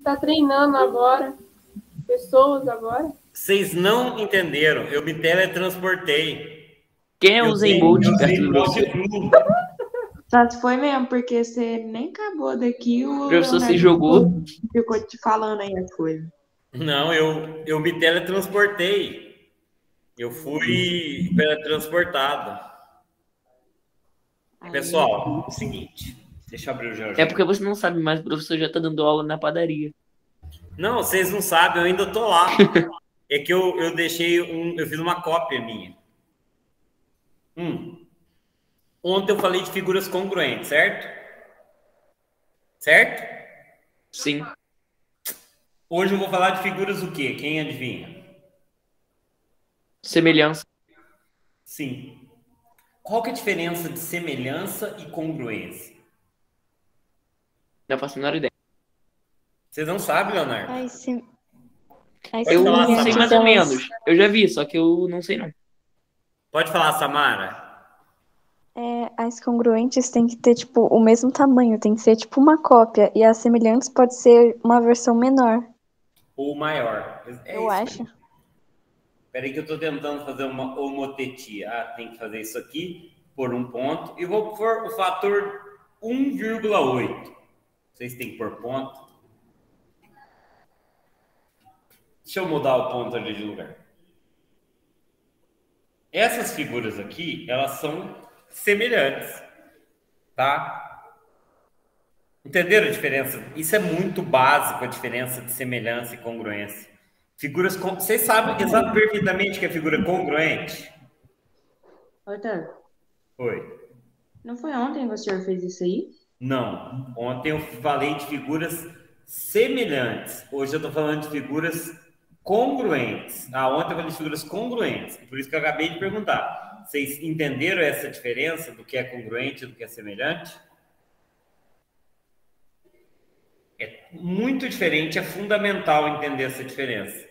Tá treinando agora. Pessoas agora. Vocês não entenderam. Eu me teletransportei. Quem é o Zen Bolt perto do professor? Tá, foi mesmo, porque você nem acabou daqui, o professor se Leonardo jogou. ficou te falando aí as coisas. Não, eu me teletransportei. Eu fui teletransportado. Aí, Pessoal, é o seguinte. Deixa eu abrir o Jorge. É porque você não sabe, mas o professor já tá dando aula na padaria. Não, vocês não sabem, eu ainda tô lá. É que eu deixei eu fiz uma cópia minha. Ontem eu falei de figuras congruentes, certo? Certo? Sim. Hoje eu vou falar de figuras o quê? Quem adivinha? Semelhança. Sim. Qual que é a diferença de semelhança e congruência? Não faço a menor ideia. Vocês não sabem, Leonardo? Eu falar, sei Samara. mais ou menos. Eu já vi, só que eu não sei não. Pode falar, Samara. As congruentes têm que ter, tipo, o mesmo tamanho, tem que ser, tipo, uma cópia. E as semelhantes pode ser uma versão menor. Ou maior. Eu acho. Espera aí que eu estou tentando fazer uma homotetia. Tem que fazer isso aqui, por um ponto. E vou pôr o fator 1,8. Vocês têm que pôr ponto. Deixa eu mudar o ponto ali de lugar. Essas figuras aqui, elas são semelhantes, tá? Entenderam a diferença? Isso é muito básico, a diferença de semelhança e congruência. Figuras... Vocês sabem perfeitamente que é figura congruente? Otávio, Oi. não foi ontem que o senhor fez isso aí? Não. Ontem eu falei de figuras semelhantes. Hoje eu estou falando de figuras congruentes. Ontem eu falei de figuras congruentes. Por isso que eu acabei de perguntar. Vocês entenderam essa diferença do que é congruente e do que é semelhante? É muito diferente, é fundamental entender essa diferença.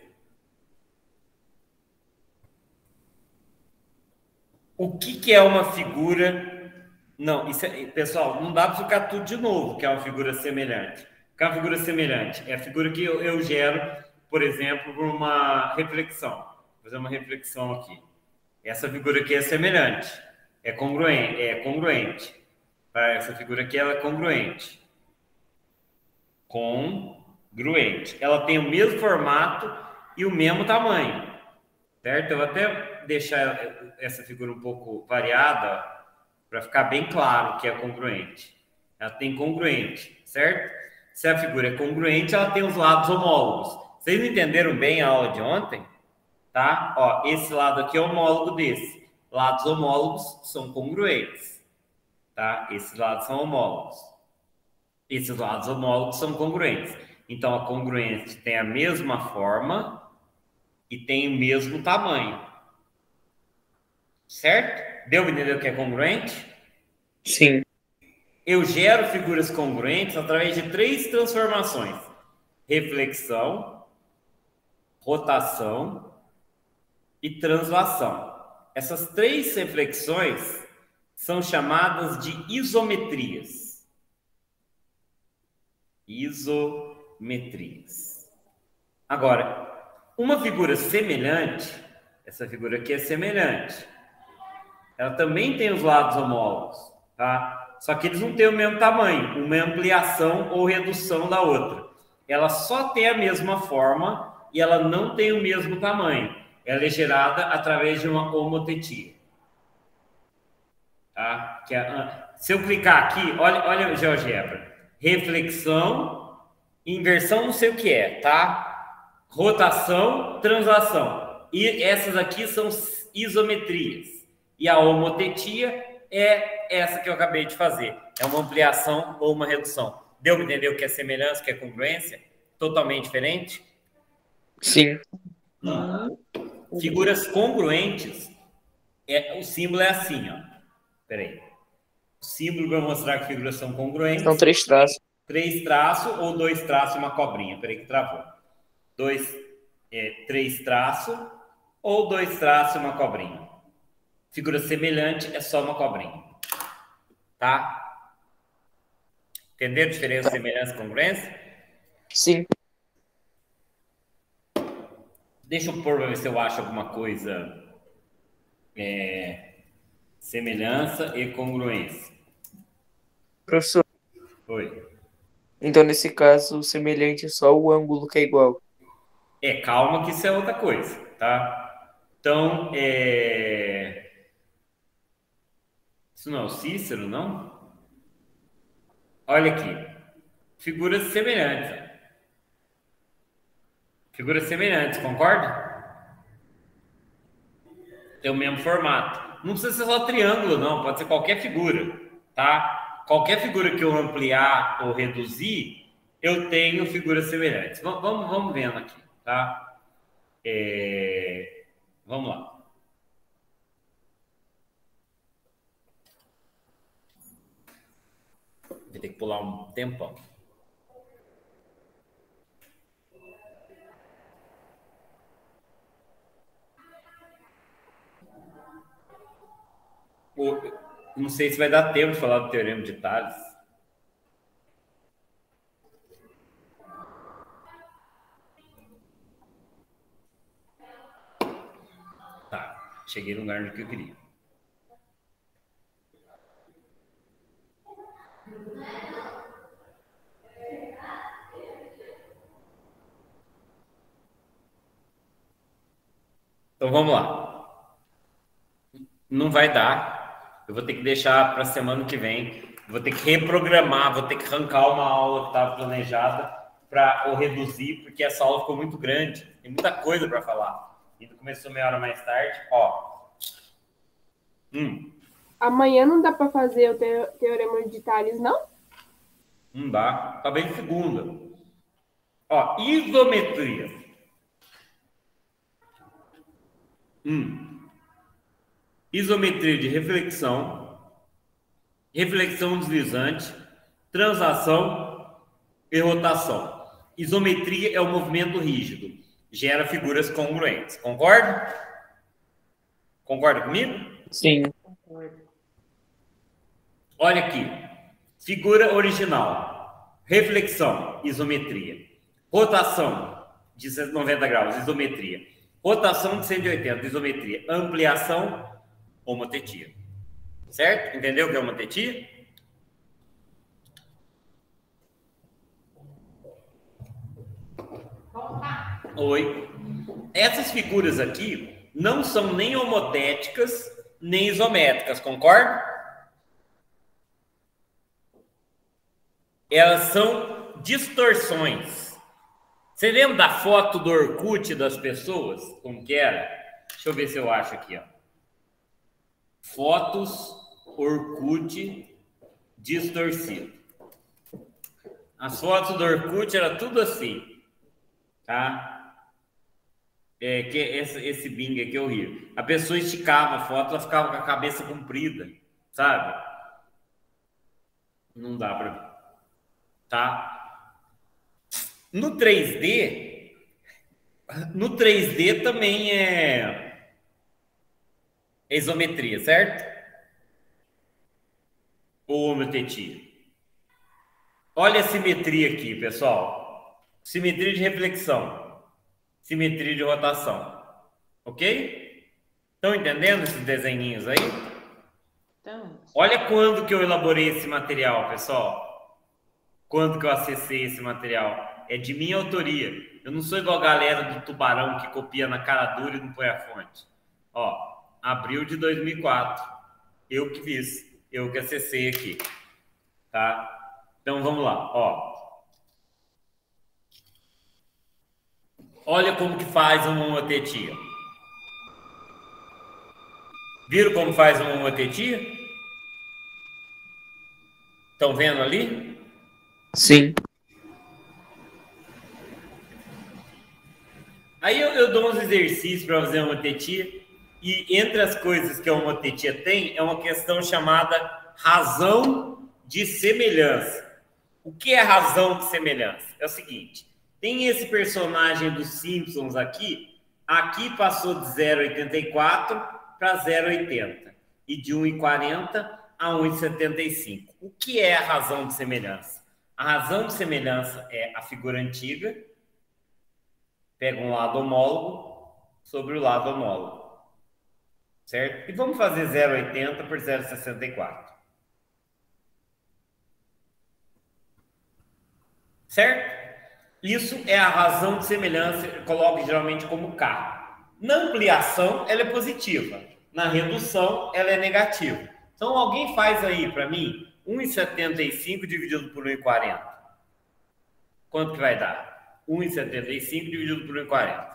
O que é uma figura... Não, pessoal, não dá para ficar tudo de novo, que é uma figura semelhante. O que é uma figura semelhante? É a figura que eu gero, por exemplo, por uma reflexão. Vou fazer uma reflexão aqui. Essa figura aqui é semelhante, é congruente. Essa figura aqui ela é congruente. Congruente. Ela tem o mesmo formato e o mesmo tamanho, certo? Eu vou até deixar essa figura um pouco variada para ficar bem claro que é congruente. Ela tem congruente, certo? Se a figura é congruente, ela tem os lados homólogos. Vocês não entenderam bem a aula de ontem? Tá? Ó, esse lado aqui é homólogo desse. Lados homólogos são congruentes. Tá? Esses lados são homólogos. Esses lados homólogos são congruentes. Então, a congruência tem a mesma forma e tem o mesmo tamanho. Certo? Deu para entender o que é congruente? Sim. Eu gero figuras congruentes através de 3 transformações: reflexão, rotação e translação. Essas 3 reflexões são chamadas de isometrias. Isometrias. Agora, uma figura semelhante, essa figura aqui é semelhante. Ela também tem os lados homólogos, tá? Só que eles não têm o mesmo tamanho, uma ampliação ou redução da outra. Ela só tem a mesma forma e ela não tem o mesmo tamanho. Ela é gerada através de uma homotetia. Tá? Se eu clicar aqui, olha o GeoGebra. Reflexão, inversão, não sei o que é, tá? Rotação, translação. E essas aqui são isometrias. E a homotetia é essa que eu acabei de fazer. É uma ampliação ou uma redução. Deu para entender o que é semelhança, o que é congruência? Totalmente diferente? Sim. Figuras congruentes, o símbolo é assim, ó. Peraí. O símbolo vai mostrar que figuras são congruentes. São 3 traços. 3 traços ou 2 traços e uma cobrinha. Peraí que travou. 3 traços ou 2 traços e uma cobrinha. Figura semelhante é só uma cobrinha. Tá? Entenderam a diferença de semelhança e congruência? Sim. Deixa eu pôr para ver se eu acho alguma coisa. Semelhança e congruência. Professor, Oi. então nesse caso, o semelhante é só o ângulo que é igual. Calma que isso é outra coisa, tá? Então, isso não é o Cícero, não? Olha aqui. Figuras semelhantes. Figuras semelhantes, concorda? Tem o mesmo formato. Não precisa ser só triângulo, não. Pode ser qualquer figura, tá? Qualquer figura que eu ampliar ou reduzir, eu tenho figuras semelhantes. Vamos vendo aqui, tá? Vamos lá. Vou ter que pular um tempão. Não sei se vai dar tempo de falar do Teorema de Tales. Tá, cheguei no lugar que eu queria. Então vamos lá. Não vai dar. Eu vou ter que deixar para a semana que vem. Vou ter que reprogramar, vou ter que arrancar uma aula que estava planejada para reduzir, porque essa aula ficou muito grande. Tem muita coisa para falar. Ainda começou meia hora mais tarde. Ó. Amanhã não dá para fazer o Teorema de Tales, não? Não dá. Talvez segunda. Ó, isometria. Isometria de reflexão, reflexão deslizante, translação e rotação. Isometria é o movimento rígido. Gera figuras congruentes. Concorda? Concorda comigo? Sim. Olha aqui. Figura original. Reflexão, isometria. Rotação, de 90 graus, isometria. Rotação de 180, isometria. Ampliação, homotetia. Certo? Entendeu o que é homotetia? Oi. Essas figuras aqui não são nem homotéticas, nem isométricas, concorda? Elas são distorções. Você lembra da foto do Orkut das pessoas? Como que era? Deixa eu ver se eu acho aqui, ó. Fotos Orkut distorcido. As fotos do Orkut era tudo assim, tá? Que esse Bing aqui é horrível. A pessoa esticava a foto, ela ficava com a cabeça comprida, sabe? Não dá para ver, tá? No 3D também é isometria, certo? Ou homotetia. Olha a simetria aqui, pessoal. Simetria de reflexão. Simetria de rotação. Ok? Estão entendendo esses desenhinhos aí? Então, Olha quando que eu elaborei esse material, pessoal. Quando que eu acessei esse material. É de minha autoria. Eu não sou igual a galera do Tubarão que copia na cara dura e não põe a fonte. Ó, abril de 2004. Eu que fiz. Eu que acessei aqui. Tá? Então, vamos lá. Ó. Olha como que faz uma homotetia. Viram como faz uma homotetia? Estão vendo ali? Sim. Aí eu dou uns exercícios para fazer uma homotetia. E entre as coisas que a homotetia tem, é uma questão chamada razão de semelhança. O que é razão de semelhança? É o seguinte, tem esse personagem dos Simpsons aqui passou de 0,84 para 0,80 e de 1,40 a 1,75. O que é a razão de semelhança? A razão de semelhança é a figura antiga, pega um lado homólogo, sobre o lado homólogo. Certo? E vamos fazer 0,80 por 0,64. Certo? Isso é a razão de semelhança, eu coloco geralmente como K. Na ampliação, ela é positiva. Na redução, ela é negativa. Então, alguém faz aí para mim 1,75 dividido por 1,40. Quanto que vai dar? 1,75 dividido por 1,40.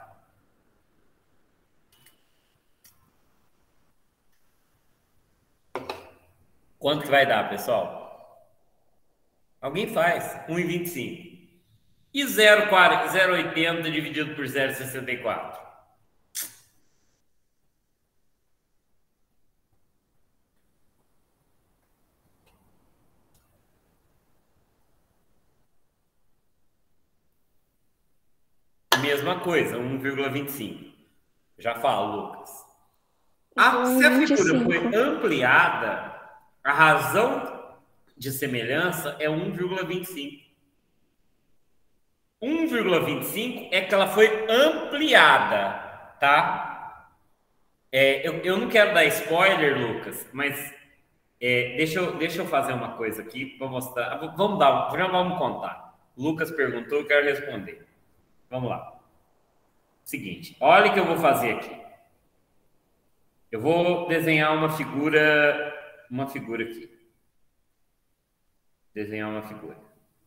Quanto que vai dar, pessoal? Alguém faz? 1,25. E 0,80 dividido por 0,64? Mesma coisa, 1,25. Já falo, Lucas. Se a figura foi ampliada, a razão de semelhança é 1,25. 1,25 é que ela foi ampliada, tá? Eu não quero dar spoiler, Lucas, mas deixa eu fazer uma coisa aqui para mostrar. Vamos contar. Lucas perguntou, eu quero responder. Vamos lá. Seguinte, olha o que eu vou fazer aqui. Eu vou desenhar uma figura aqui. Desenhar uma figura.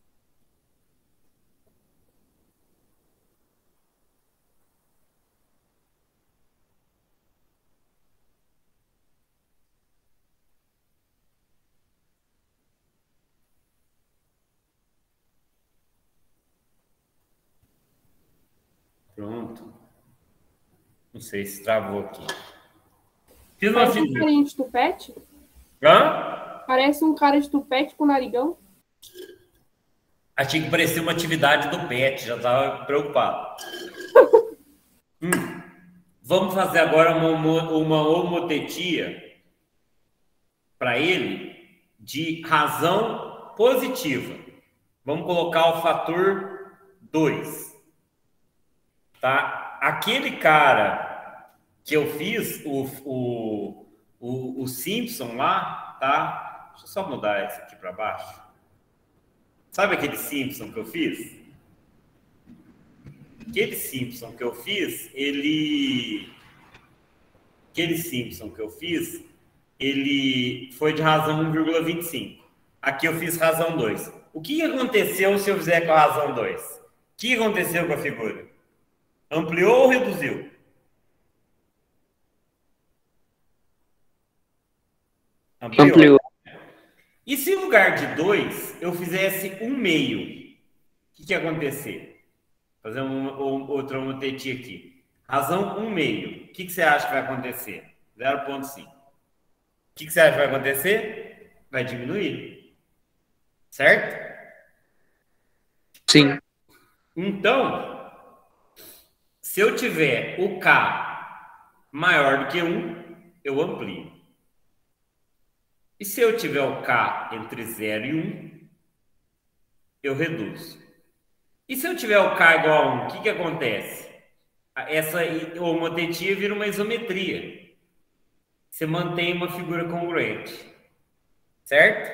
Pronto. Não sei se travou aqui. Fiz uma Parece um figura. carinha de tupete? Hã? Parece um cara de tupete com narigão? Achei que parecia uma atividade do PET, já estava preocupado. Vamos fazer agora uma homotetia para ele de razão positiva. Vamos colocar o fator 2. Tá? Aquele cara que eu fiz, o Simpson lá, tá? Deixa eu só mudar esse aqui para baixo. Sabe aquele Simpson que eu fiz? Aquele Simpson que eu fiz, ele foi de razão 1,25. Aqui eu fiz razão 2. O que aconteceu se eu fizer com a razão 2? O que aconteceu com a figura? Ampliou ou reduziu? Ampliou. E se em lugar de 2 eu fizesse 1/2? O que ia acontecer? Fazer outra homotetia aqui. Razão 1/2. O que você acha que vai acontecer? 0,5. O que você acha que vai acontecer? Vai diminuir. Certo? Sim. Então, se eu tiver o K maior do que 1, eu amplio. E se eu tiver o K entre 0 e 1, eu reduzo. E se eu tiver o K igual a 1, o que acontece? Essa homotetia vira uma isometria. Você mantém uma figura congruente. Certo?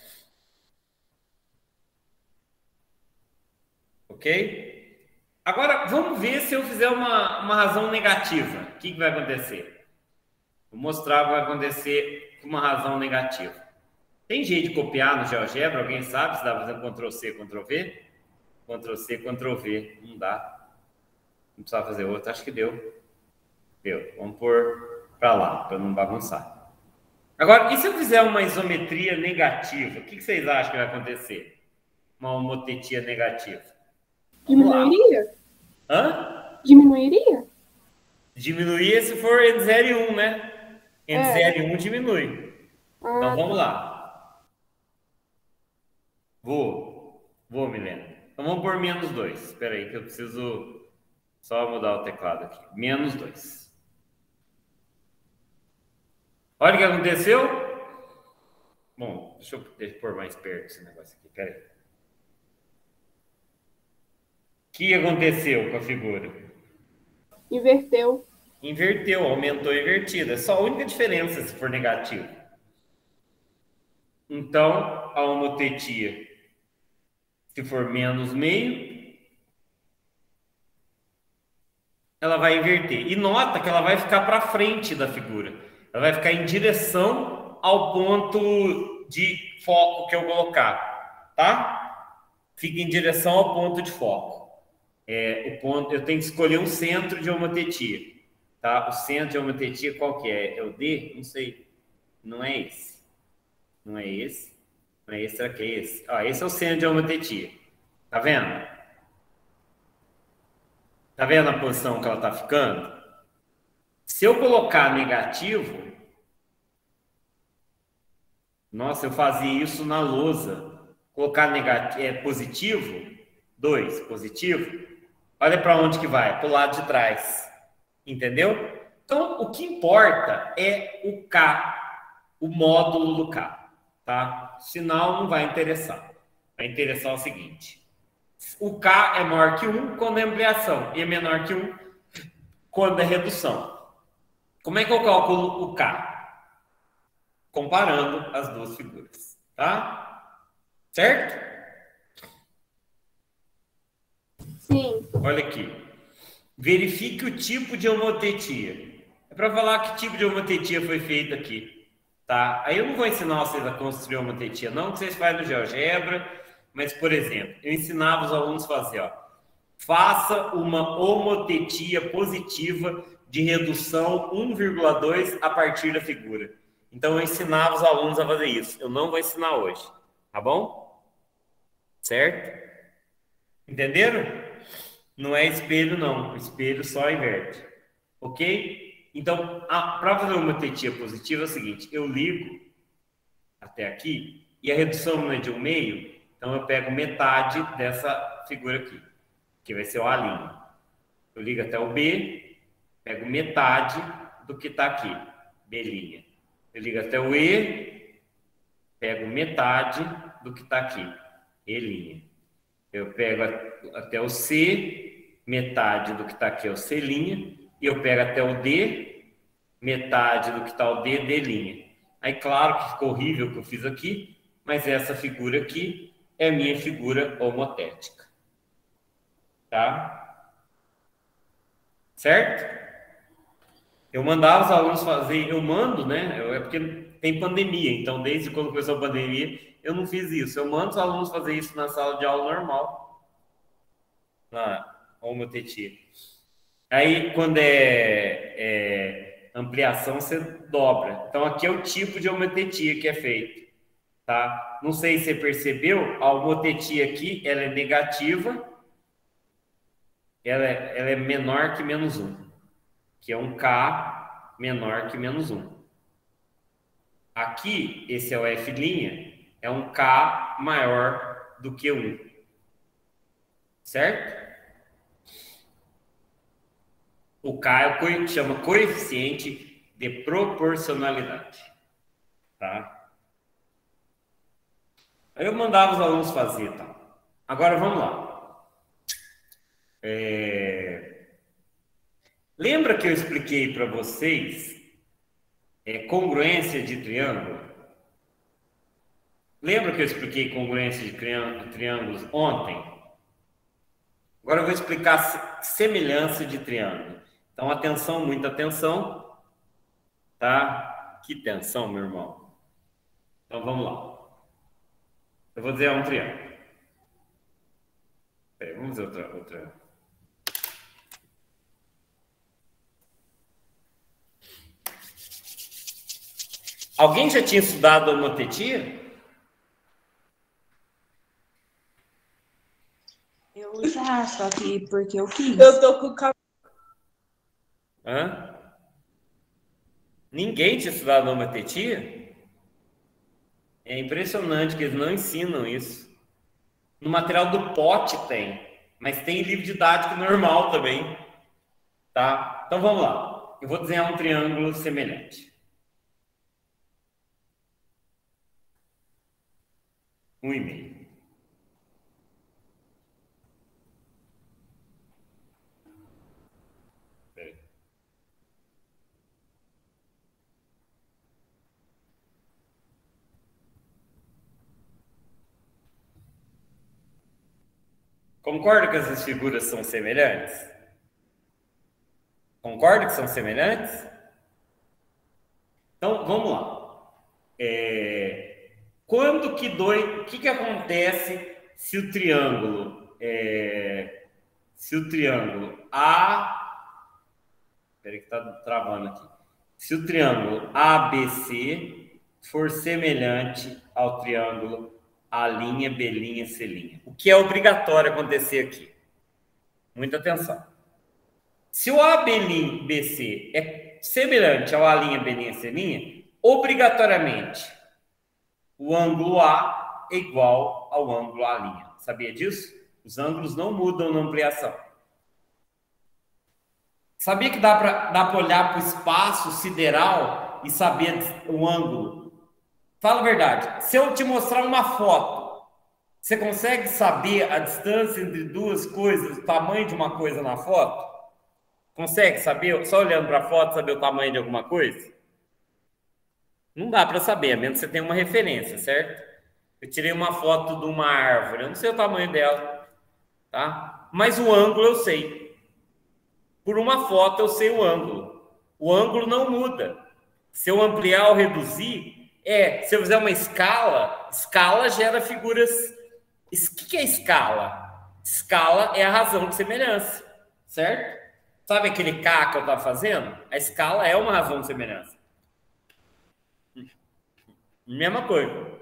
Ok? Agora, vamos ver se eu fizer uma razão negativa. O que vai acontecer? Vou mostrar o que vai acontecer com uma razão negativa. Tem jeito de copiar no GeoGebra? Alguém sabe se dá para fazer Ctrl+C, Ctrl+V? Ctrl+C, Ctrl+V. Não dá. Não precisava fazer outro. Acho que deu. Deu. Vamos pôr para lá, para não bagunçar. Agora, e se eu fizer uma isometria negativa? O que vocês acham que vai acontecer? Uma homotetia negativa. Diminuiria? Hã? Diminuiria? Diminuir se for entre 0 e 1, né? Entre 0 e 1 diminui. Então vamos lá. Vou, Milena. Então vamos por -2. Espera aí que eu preciso só mudar o teclado aqui. -2. Olha o que aconteceu. Bom, deixa eu pôr mais perto esse negócio aqui. Espera aí. O que aconteceu com a figura? Inverteu. Inverteu, aumentou a invertida. É só a única diferença se for negativo. Então, a homotetia, se for menos meio, ela vai inverter. E nota que ela vai ficar para frente da figura. Ela vai ficar em direção ao ponto de foco que eu colocar, tá? Fica em direção ao ponto de foco. O ponto, eu tenho que escolher um centro de homotetia, tá? O centro de homotetia qual que é? É o D? Não sei. Não é esse. Não é esse. Não é esse, será que é esse? Esse é o centro de homotetia. Tá vendo? Tá vendo a posição que ela tá ficando? Se eu colocar negativo, nossa, eu fazia isso na lousa. Colocar negativo, positivo, 2, positivo. Olha para onde que vai, para o lado de trás. Entendeu? Então, o que importa é o K, o módulo do K, tá? Sinal não vai interessar. Vai interessar o seguinte. O K é maior que 1 quando é ampliação e é menor que 1 quando é redução. Como é que eu calculo o K? Comparando as duas figuras, tá? Certo? Sim. Olha aqui. Verifique o tipo de homotetia. É para falar que tipo de homotetia foi feita aqui, tá? Aí eu não vou ensinar vocês a construir homotetia, não, que vocês fazem no GeoGebra, mas, por exemplo, eu ensinava os alunos a fazer, ó. Faça uma homotetia positiva de redução 1,2 a partir da figura. Então, eu ensinava os alunos a fazer isso. Eu não vou ensinar hoje, tá bom? Certo? Entenderam? Não é espelho, não. O espelho só inverte. Ok? Então, para fazer uma homotetia positiva é o seguinte. Eu ligo até aqui e a redução não é de 1/2. Então, eu pego metade dessa figura aqui, que vai ser o A'. Eu ligo até o B, pego metade do que está aqui, B'. Eu ligo até o E, pego metade do que está aqui, E'. Eu pego até o C, metade do que está aqui é o C'. E eu pego até o D, metade do que está o D, D'. Aí, claro que ficou horrível o que eu fiz aqui, mas essa figura aqui é a minha figura homotética. Tá? Certo? Eu mandava os alunos fazer, eu mando, né? É porque tem pandemia, então desde quando começou a pandemia, eu não fiz isso. Eu mando os alunos fazer isso na sala de aula normal, na homotetia. Aí, quando é ampliação, você dobra. Então, aqui é o tipo de homotetia que é feito, tá? Não sei se você percebeu, a homotetia aqui, ela é negativa, ela é menor que -1. Que é um K menor que -1. Aqui, esse é o F', é um K maior do que 1. Certo? O K é o que chama coeficiente de proporcionalidade. Tá? Aí eu mandava os alunos fazer, tá? Agora, vamos lá. Lembra que eu expliquei para vocês congruência de triângulo? Lembra que eu expliquei congruência de triângulos ontem? Agora eu vou explicar semelhança de triângulo. Então, atenção, muita atenção. Tá? Que tensão, meu irmão. Então, vamos lá. Eu vou dizer um triângulo. Peraí, vamos dizer outra. Alguém já tinha estudado homotetia? Eu já, só que porque eu quis. Eu tô com o Hã? Ninguém tinha estudado homotetia? É impressionante que eles não ensinam isso. No material do pote tem, mas tem livro didático normal também. Tá? Então vamos lá. Eu vou desenhar um triângulo semelhante. 1,5. Concorda que essas figuras são semelhantes? Concorda que são semelhantes? Então, vamos lá. Quando que o que acontece se o triângulo A, espera que está travando aqui. Se o triângulo ABC for semelhante ao triângulo A', B', C'. O que é obrigatório acontecer aqui? Muita atenção. Se o ABC é semelhante ao A', B', C', obrigatoriamente o ângulo A é igual ao ângulo A'. Sabia disso? Os ângulos não mudam na ampliação. Sabia que dá para olhar para o espaço sideral e saber o ângulo? Fala a verdade. Se eu te mostrar uma foto, você consegue saber a distância entre duas coisas, o tamanho de uma coisa na foto? Consegue saber, só olhando para a foto, saber o tamanho de alguma coisa? Não dá para saber, a menos que você tenha uma referência, certo? Eu tirei uma foto de uma árvore, eu não sei o tamanho dela, tá? Mas o ângulo eu sei. Por uma foto eu sei o ângulo. O ângulo não muda. Se eu ampliar ou reduzir, se eu fizer uma escala, escala gera figuras. O que é escala? Escala é a razão de semelhança, certo? Sabe aquele K que eu estava fazendo? A escala é uma razão de semelhança. Mesma coisa.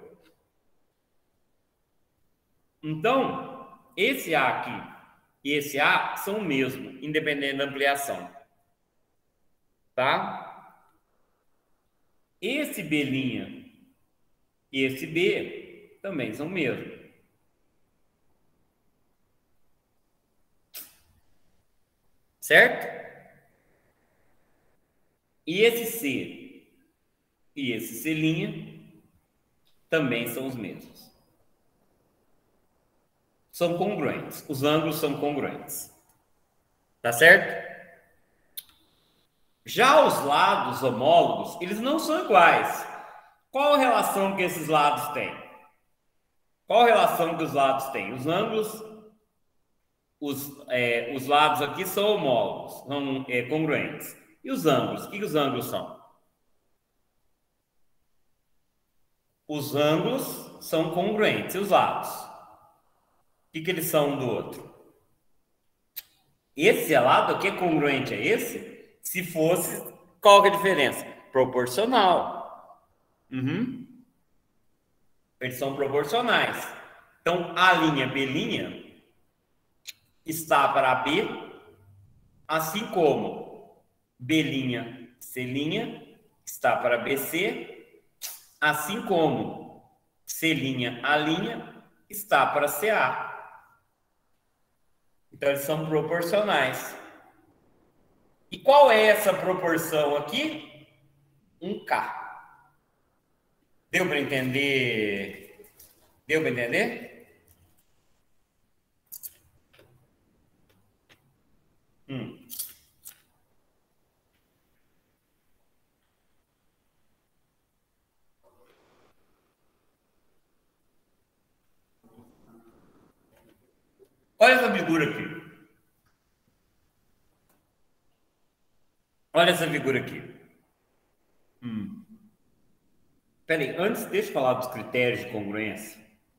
Então, esse A aqui e esse A são o mesmo, independente da ampliação. Tá? Esse B' e esse B também são o mesmo. Certo? E esse C e esse C' também são os mesmos. São congruentes. Os ângulos são congruentes. Tá certo? Já os lados homólogos, eles não são iguais. Qual a relação que esses lados têm? Qual a relação que os lados têm? Os ângulos, os lados aqui são homólogos, são congruentes. E os ângulos? O que os ângulos são? Os ângulos são congruentes. E os lados? O que eles são um do outro? Esse lado aqui é congruente a esse? Se fosse, qual que é a diferença? Proporcional. Eles são proporcionais. Então, A', B' está para B, assim como B', C' está para BC, assim como C', A' está para CA. Então, eles são proporcionais. E qual é essa proporção aqui? 1K. Deu para entender? Deu para entender? Olha essa figura aqui. Olha essa figura aqui. Peraí, antes, deixa eu falar dos critérios de congruência.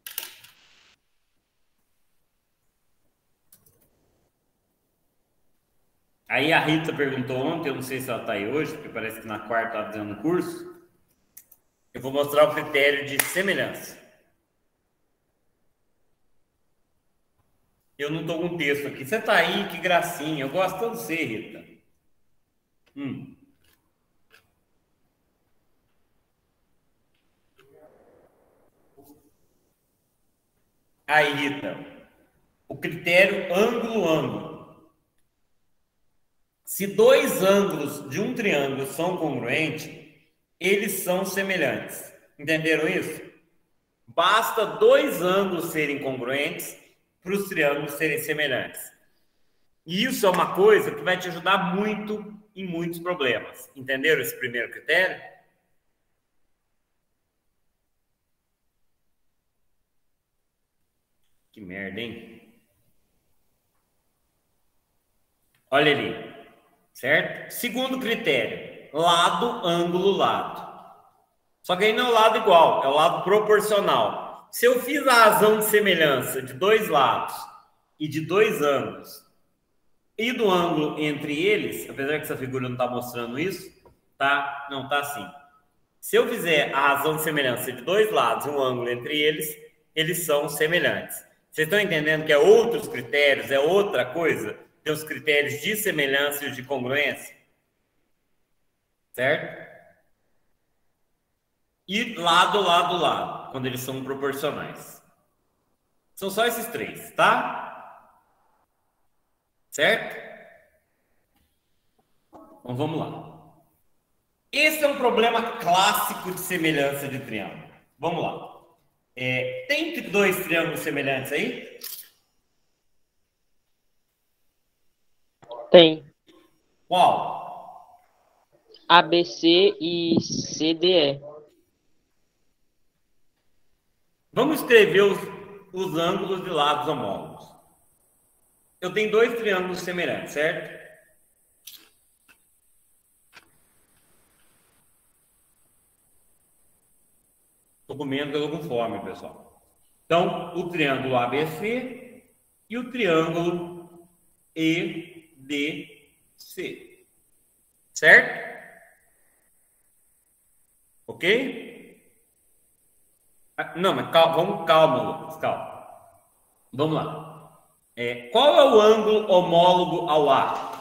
Aí a Rita perguntou ontem, eu não sei se ela está aí hoje, porque parece que na quarta ela está fazendo curso. Eu vou mostrar o critério de semelhança. Eu não estou com texto aqui. Você está aí, que gracinha. Eu gosto tanto de você, Rita. Aí, Rita. O critério ângulo-ângulo. Se dois ângulos de um triângulo são congruentes, eles são semelhantes. Entenderam isso? Basta dois ângulos serem congruentes para os triângulos serem semelhantes. E isso é uma coisa que vai te ajudar muito em muitos problemas. Entenderam esse primeiro critério? Que merda, hein? Olha ali, certo? Segundo critério, lado, ângulo, lado. Só que aí não é o lado igual, é o lado proporcional. Se eu fiz a razão de semelhança de dois lados e de dois ângulos, e do ângulo entre eles, apesar que essa figura não está mostrando isso, tá? Não está assim. Se eu fizer a razão de semelhança de dois lados e um ângulo entre eles, eles são semelhantes. Vocês estão entendendo que é outros critérios, é outra coisa? Tem os critérios de semelhança e os de congruência. Certo? E lado, lado, lado, quando eles são proporcionais. São só esses três, tá? Certo? Então vamos lá. Esse é um problema clássico de semelhança de triângulo. Vamos lá. Tem dois triângulos semelhantes aí? Tem. Qual? ABC e CDE. Vamos escrever os ângulos de lados homólogos. Eu tenho dois triângulos semelhantes, certo? Estou comendo pelo com fome, pessoal. Então, o triângulo ABC e o triângulo EDC. Certo? Ok? Não, mas calma, Lucas, calma. Vamos lá. Qual é o ângulo homólogo ao A?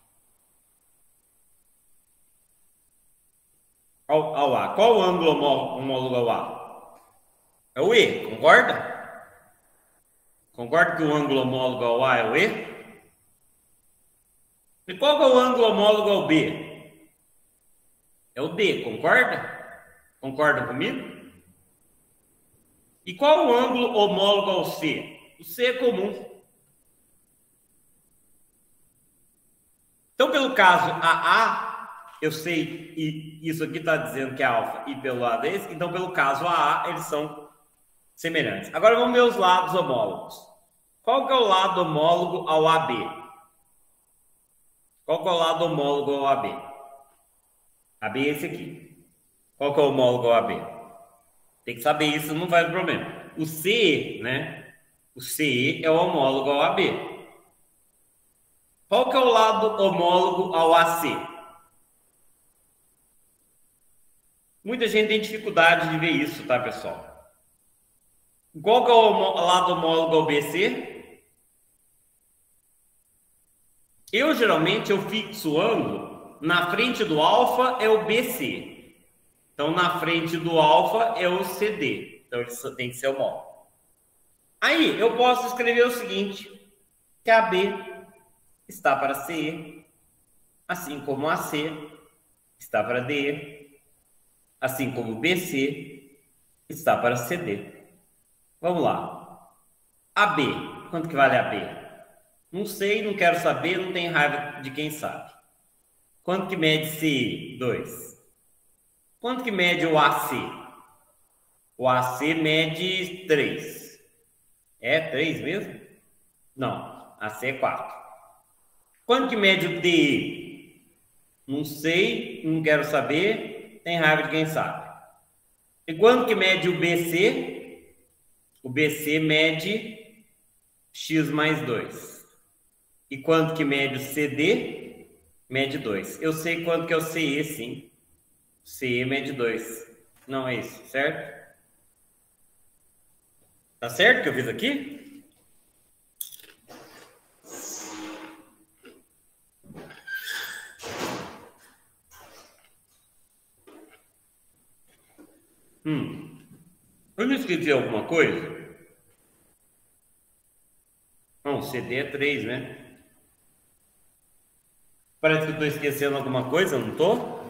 Ao A. Qual o ângulo homólogo ao A? É o E, concorda? Concorda que o ângulo homólogo ao A é o E? E qual que é o ângulo homólogo ao B? É o D, concorda? Concorda comigo? E qual o ângulo homólogo ao C? O C é comum. Então, pelo caso AA, eu sei, e isso aqui está dizendo que é alfa, e pelo lado é esse, então, pelo caso AA, eles são semelhantes. Agora, vamos ver os lados homólogos. Qual que é o lado homólogo ao AB? Qual que é o lado homólogo ao AB? AB é esse aqui. Qual que é o homólogo ao AB? Tem que saber isso, não faz problema. O CE, né? O CE é o homólogo ao AB. Qual que é o lado homólogo ao AC? Muita gente tem dificuldade de ver isso, tá, pessoal? Qual que é o lado homólogo ao BC? Geralmente, eu fixo o ângulo. Na frente do alfa é o BC. Então, na frente do alfa é o CD. Então, ele tem que ser homólogo. Aí, eu posso escrever o seguinte, que a B está para CE, assim como a C está para DE, assim como o BC está para CD. Vamos lá. AB, quanto que vale AB? Não sei, não quero saber, não tenho raiva de quem sabe. Quanto que mede CE? 2. Quanto que mede o AC? O AC mede 3. É 3 mesmo? Não, AC é 4. Quanto que mede o DE? Não sei, não quero saber, tem raiva de quem sabe. E quanto que mede o BC? O BC mede x mais 2. E quanto que mede o CD? Mede 2. Eu sei quanto que é o CE, sim. CE mede 2. Não é isso, certo? Tá certo o que eu fiz aqui? Eu não esqueci alguma coisa? Não, CD é 3, né? Parece que eu estou esquecendo alguma coisa, não estou?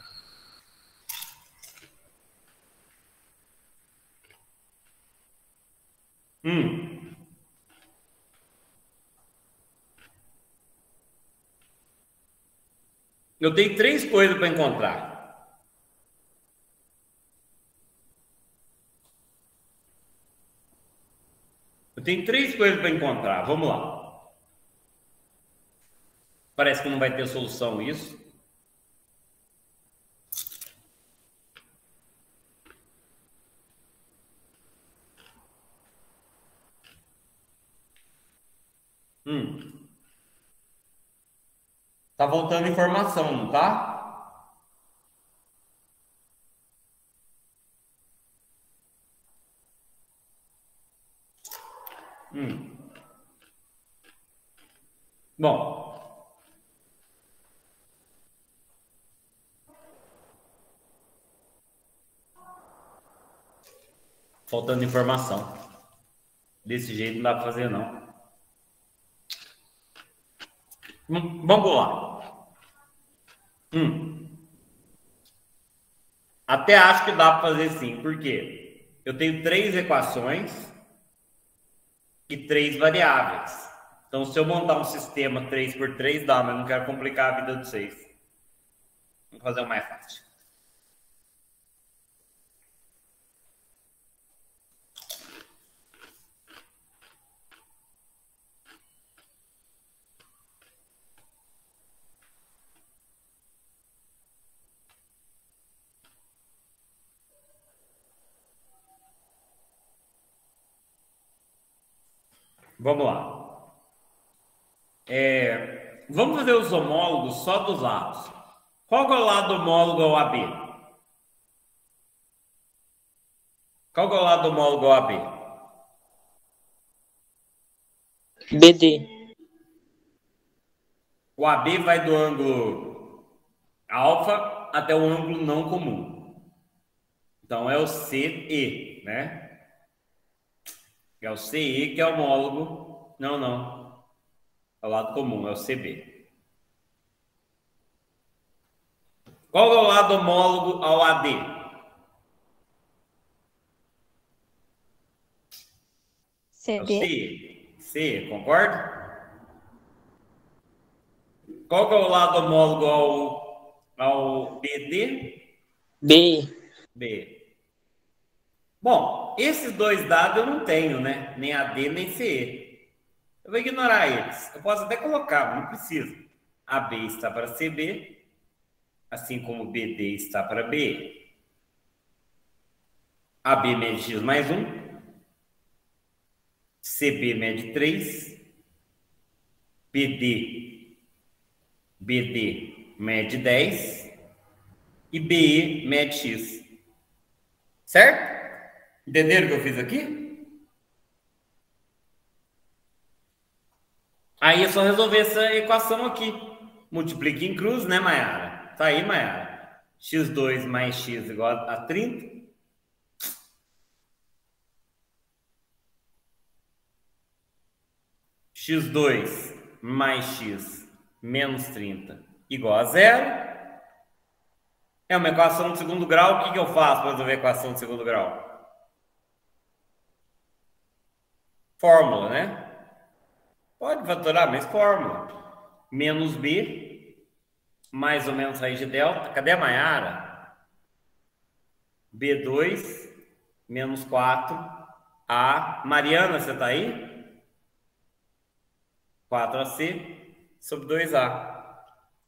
Eu tenho 3 coisas para encontrar. Eu tenho 3 coisas para encontrar. Vamos lá. Parece que não vai ter solução isso. Tá voltando informação, não tá? Bom. Faltando informação. Desse jeito não dá pra fazer, não. Vamos lá. Até acho que dá para fazer sim. Por quê? Eu tenho 3 equações e 3 variáveis. Então, se eu montar um sistema 3 por 3, dá, mas não quero complicar a vida de vocês. Vamos fazer o mais fácil. Vamos lá. Vamos fazer os homólogos só dos lados. Qual que é o lado homólogo ao AB? Qual que é o lado homólogo ao AB? BD. O AB vai do ângulo alfa até o ângulo não comum. Então, é o CE, né? É o CE que é homólogo. Não. É o lado comum, é o CB. Qual é o lado homólogo ao AD? É o CB. CE. CE, concorda? Qual que é o lado homólogo ao BD? B. B. Bom, esses dois dados eu não tenho, né? Nem AD, nem CE. Eu vou ignorar eles. Eu posso até colocar, mas não preciso. AB está para CB, assim como BD está para B. AB mede x mais 1. CB mede 3. BD mede 10. E BE mede x. Certo? Entenderam o que eu fiz aqui? Aí é só resolver essa equação aqui. Multiplica em cruz, né, Mayara? Tá aí, Mayara. x2 mais x igual a 30. x2 mais x menos 30 igual a 0. É uma equação de segundo grau. O que eu faço para resolver a equação de segundo grau? Fórmula, né? Pode fatorar, mas fórmula. Menos B, mais ou menos raiz de delta. Cadê a Mayara? B2, menos 4, A. Mariana, você tá aí? 4AC, sobre 2A.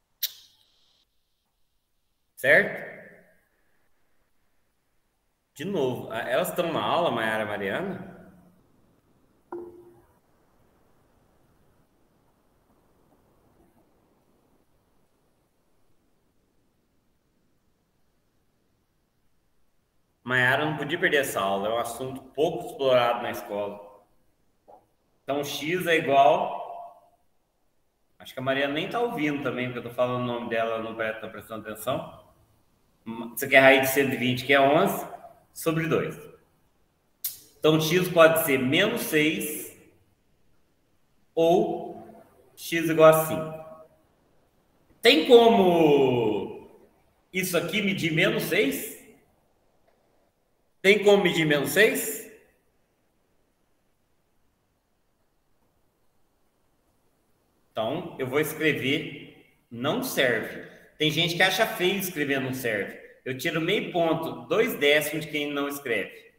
Certo? De novo, elas estão na aula, Mayara e Mariana? Mayara não podia perder essa aula, é um assunto pouco explorado na escola. Então, x é igual... Acho que a Mariana nem está ouvindo também, porque eu estou falando o nome dela, não está prestando atenção. Isso aqui é raiz de 120, que é 11, sobre 2. Então, x pode ser menos 6 ou x igual a 5. Tem como isso aqui medir menos 6? Tem como medir menos 6? Então, eu vou escrever não serve. Tem gente que acha feio escrever não serve. Eu tiro meio ponto, 2 décimos de quem não escreve.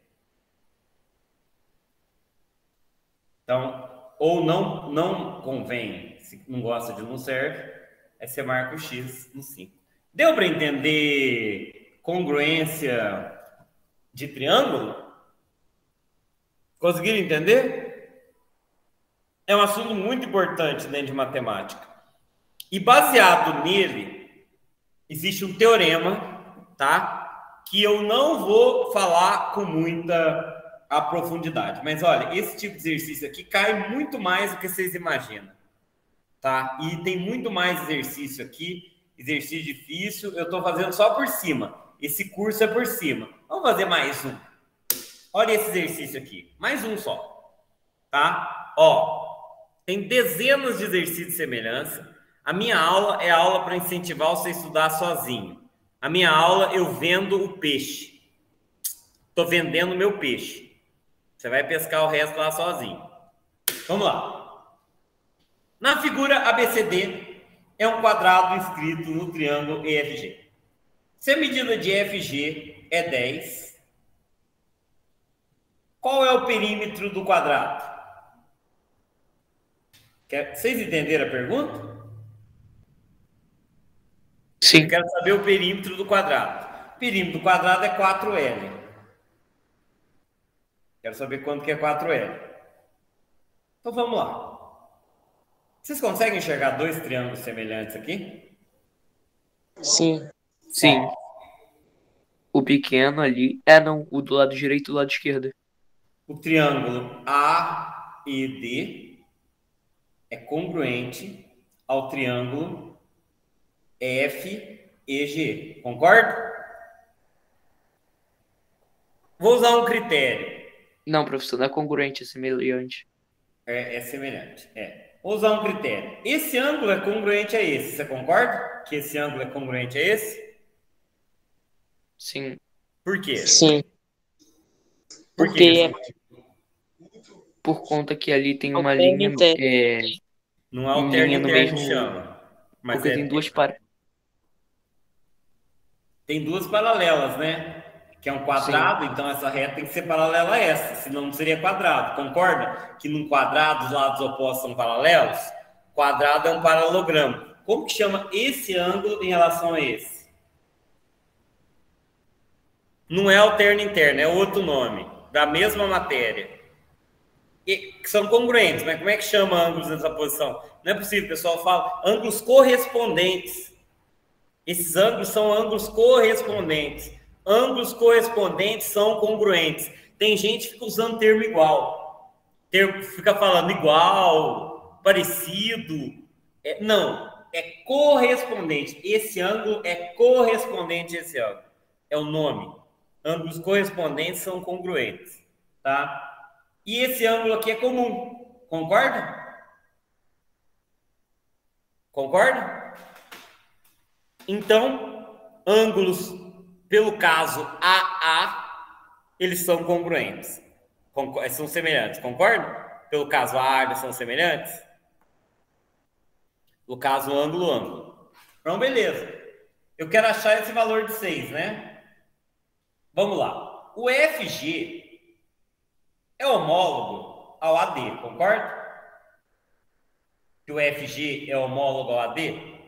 Então, ou não convém, se não gosta de não serve, Aí você marca o X no 5. Deu para entender congruência de triângulo? Conseguiram entender? É um assunto muito importante dentro de matemática. E baseado nele, existe um teorema, tá? Que eu não vou falar com muita profundidade. Mas olha, esse tipo de exercício aqui cai muito mais do que vocês imaginam, tá? E tem muito mais exercício aqui, exercício difícil. Eu estou fazendo só por cima. Esse curso é por cima. Vamos fazer mais um. Olha esse exercício aqui. Mais um só, tá? Ó, tem dezenas de exercícios de semelhança. A minha aula é aula para incentivar você a estudar sozinho. A minha aula eu vendo o peixe. Estou vendendo o meu peixe. Você vai pescar o resto lá sozinho. Vamos lá. Na figura ABCD é um quadrado inscrito no triângulo EFG. Se a medida de EFG é 10, qual é o perímetro do quadrado? Vocês entenderam a pergunta? Sim. Eu quero saber o perímetro do quadrado. O perímetro do quadrado é 4L. Quero saber quanto que é 4L. Então vamos lá. Vocês conseguem enxergar dois triângulos semelhantes aqui? Sim. Sim. O pequeno ali. Não. O do lado direito e do lado esquerdo. O triângulo AED é congruente ao triângulo FEG. Concorda? Vou usar um critério. Não, professor, não é congruente, é semelhante. É semelhante. Vou usar um critério. Esse ângulo é congruente a esse. Você concorda que esse ângulo é congruente a esse? Sim. Por quê? Sim. Por quê? Por conta que ali tem uma Alterna linha. interno. Não é o linha terno no interno que mesmo- chama. Mas Porque tem duas para. Tem duas paralelas, né? Que é um quadrado, então essa reta tem que ser paralela a essa, senão não seria quadrado. Concorda que num quadrado os lados opostos são paralelos? Quadrado é um paralelogramo. Como que chama esse ângulo em relação a esse? Não é alterno interno, é outro nome, da mesma matéria. E que são congruentes, mas como é que chama ângulos nessa posição? Não é possível, o pessoal fala ângulos correspondentes. Esses ângulos são ângulos correspondentes. Ângulos correspondentes são congruentes. Tem gente que fica usando termo igual. Fica falando igual, parecido. Não, é correspondente. Esse ângulo é correspondente a esse ângulo. É o nome. Ângulos correspondentes são congruentes. Tá? E esse ângulo aqui é comum. Concorda? Concorda? Então, ângulos, pelo caso AA, eles são congruentes. São semelhantes, concorda? Pelo caso AA, eles são semelhantes? No caso, ângulo. Então, beleza. Eu quero achar esse valor de 6, né? Vamos lá. O FG é homólogo ao AD, concorda? Que o FG é homólogo ao AD?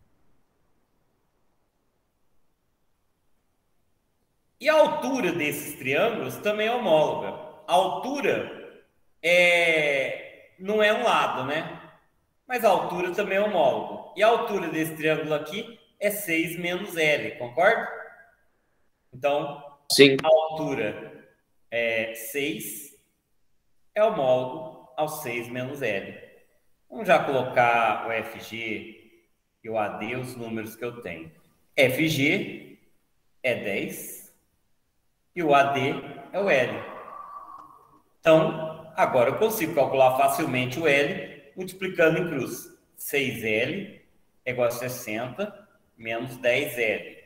E a altura desses triângulos também é homóloga. A altura não é um lado, né? Mas a altura também é homólogo. E a altura desse triângulo aqui é 6 menos L, concorda? Então, Sim. a altura é 6, é homólogo ao 6 menos L. Vamos já colocar o FG e o AD, os números que eu tenho. FG é 10. E o AD é o L. Então, agora eu consigo calcular facilmente o L multiplicando em cruz. 6L é igual a 60 menos 10L.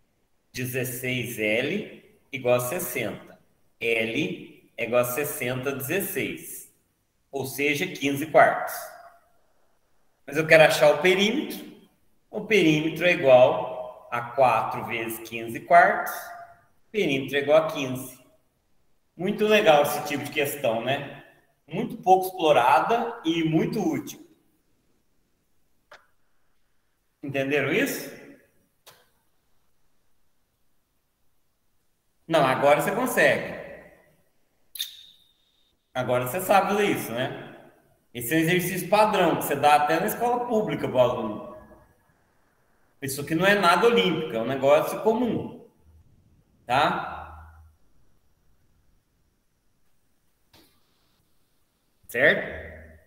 16L igual a 60. L é igual a 60, 16. Ou seja, 15 quartos. Mas eu quero achar o perímetro. O perímetro é igual a 4 vezes 15 quartos. Perímetro é igual a 15. Muito legal esse tipo de questão, né? Muito pouco explorada e muito útil. Entenderam isso? Não, agora você consegue. Agora você sabe fazer isso, né? Esse é um exercício padrão que você dá até na escola pública para o aluno. Isso aqui não é nada olímpico, é um negócio comum. Tá? Certo?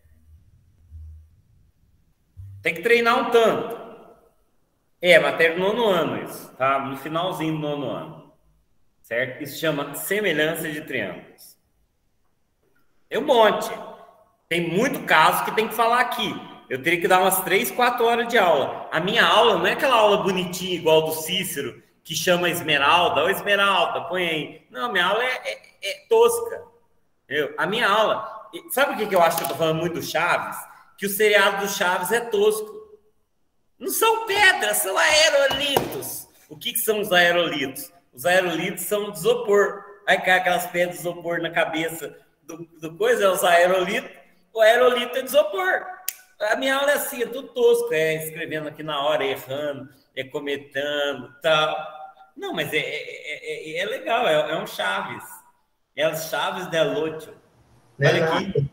Tem que treinar um tanto. É, matéria do nono ano isso, tá? No finalzinho do nono ano. Certo? Isso chama semelhança de triângulos. É um monte. Tem muito caso que tem que falar aqui. Eu teria que dar umas 3, 4 horas de aula. A minha aula não é aquela aula bonitinha igual do Cícero, que chama Esmeralda. Ô, Esmeralda, põe aí. Não, minha aula é tosca. Entendeu? A minha aula... Sabe o que eu acho que eu tô falando muito do Chaves? Que o seriado do Chaves é tosco. Não são pedras, são aerolitos. O que são os aerolitos? Os aerolitos são de isopor. Aí cai aquelas pedras de isopor na cabeça do coisa, é os aerolitos. O aerolito é de isopor. A minha aula é assim, é tudo tosco. É escrevendo aqui na hora, errando, é comentando, tal. Não, mas é legal, é um Chaves. É os Chaves de Lúcio. Olha aqui.